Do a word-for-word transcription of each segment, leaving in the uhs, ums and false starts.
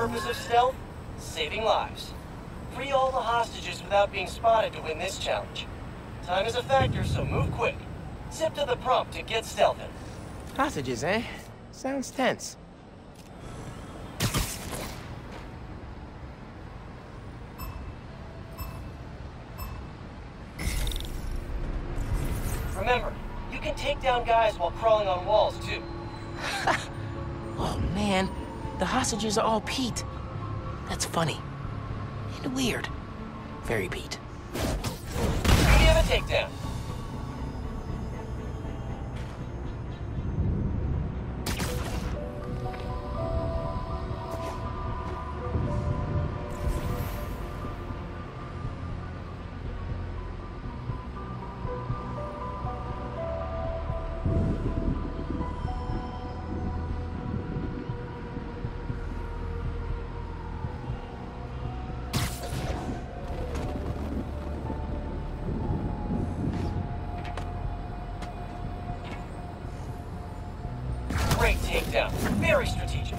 purpose of stealth? Saving lives. Free all the hostages without being spotted to win this challenge. Time is a factor, so move quick. Zip to the prompt to get stealthing. Hostages, eh? Sounds tense. Remember, you can take down guys while crawling on walls, too. Oh, man. The hostages are all Pete. That's funny. And weird. Very Pete. We have a takedown. Great takedown. Very strategic.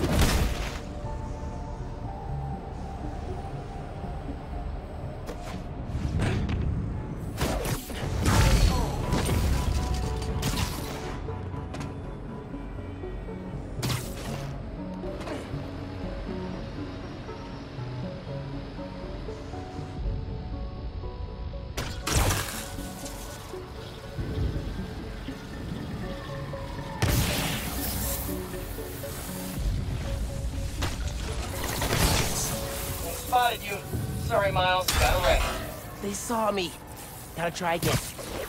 Spotted you. Sorry, Miles. Got away. They saw me. Gotta try again.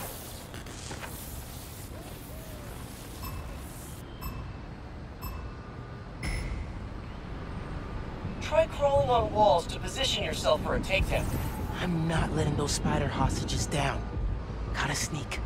Try crawling on walls to position yourself for a takedown. I'm not letting those spider hostages down. Gotta sneak.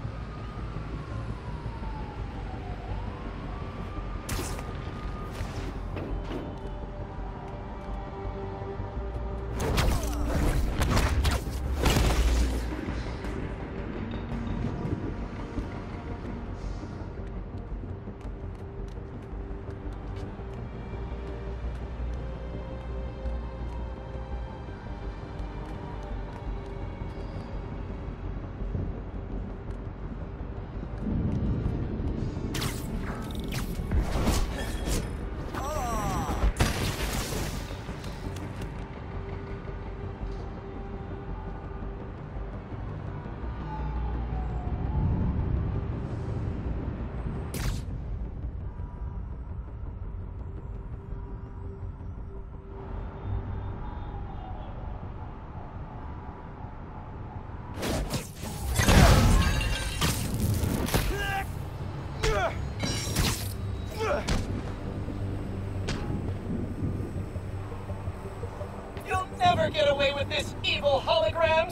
You'll never get away with this, evil holograms!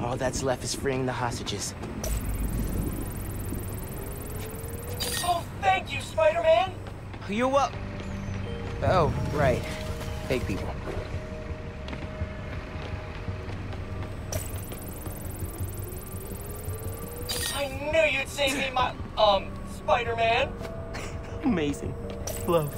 All that's left is freeing the hostages. Oh, thank you, Spider-Man! You're welcome. Oh, right. Fake people. I knew you'd save me, my, um, Spider-Man. Amazing. Love.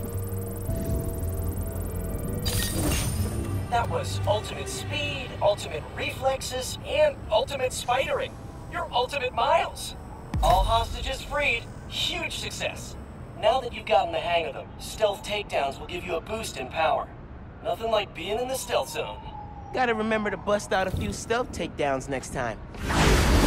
That was ultimate speed, ultimate reflexes, and ultimate spidering. Your ultimate Miles. All hostages freed. Huge success. Now that you've gotten the hang of them, stealth takedowns will give you a boost in power. Nothing like being in the stealth zone. Gotta remember to bust out a few stealth takedowns next time.